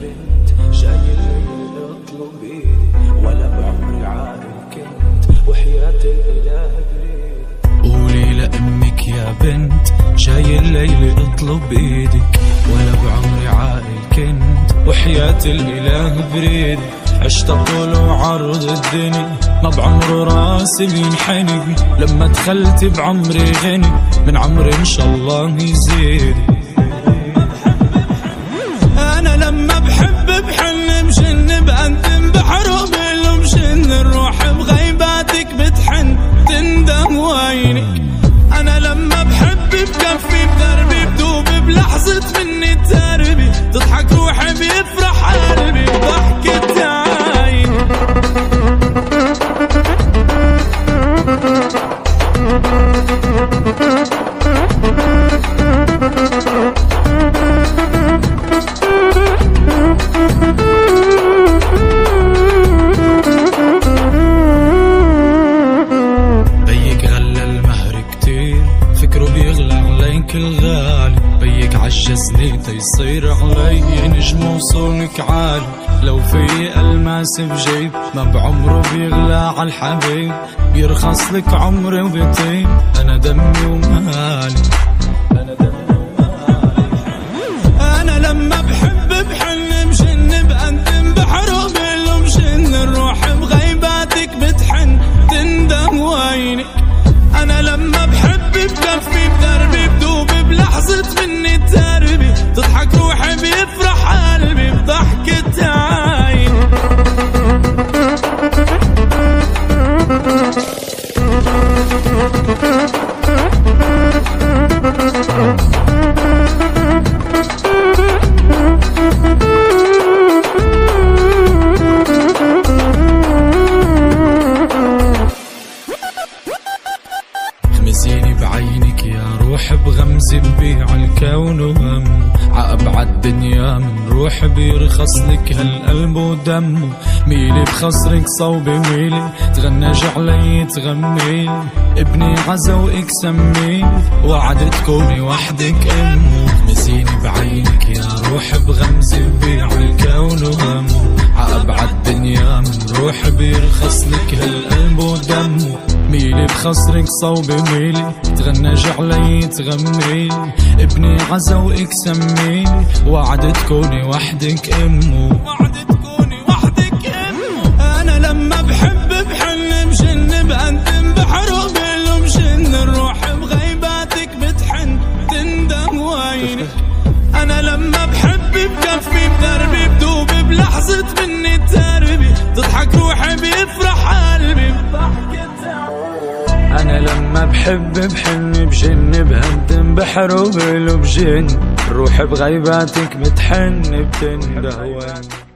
بنت جاي الليل اطلب ايدي ولا بعمري عاقل كنت وحياة الاله بريدي. قولي لامك يا بنت جاي الليل اطلب ايدك ولا بعمري عاقل كنت وحياة الاله بريدي. عشت طول وعرض الدنيا ما بعمر راسي بينحني لما دخلت بعمري غني من عمري ان شاء الله يزيد. انا لما بحب بحن بجن بقدم بحرب بجن الروح بغيباتك بتحن تندم وينك. انا لما بحب بكفي بدربي بدوب بلحظة مني تربي تضحك روحي بيفرح قلبي بضحكة عيني. بيك غلى المهر كتير فكره بيغلى عليك الغالي. بيك عجزني تيصير علي نجم وصولك عالي. لو في الماس بجيب ما بعمره بيغلى عالحبيب بيرخص لك عمري وبيطيب. انا دمي ومالي انا لما بحب بحن بجن بقدم بحرب بجن الروح بغيباتك بتحن تندم وينك. انا لما بحب بكفي بدربي بدوب بلحظة مني تربي تضحك روحي بيفرح قلبي بضحكة عيني. غمزيني بعينك يا روح بغمزي ببيع الكون وهم عأبعد دنيا من روح بيرخص لك هالقلب ودمه. ميلي بخصرك صوبي ويلي تغنج علي تغميلي ابني عزوقك سميلي وعد تكوني وحدك امه. غمزيني بعينك يا روح بغمزي ببيع الكون وهم عأبعد دنيا من روح بيرخص لك هالقلب ودمه. ميلي بخصرك صوبي ويلي تغنج علي تغميلي ابني عزوقك سميلي وعد تكوني وحدك امه. انا لما بحب بحن بجن بقدم بحرب بجن الروح بغيباتك بتحن تندم وينك. انا لما بحب بكفي بدربي بدوب بلحظة مني تربي تضحك روحي بيفرح قلبي بضحكة. انا لما بحب بحن بجن بقدم بحرب بجن الروح بغيباتك بتحن بتندم وينك.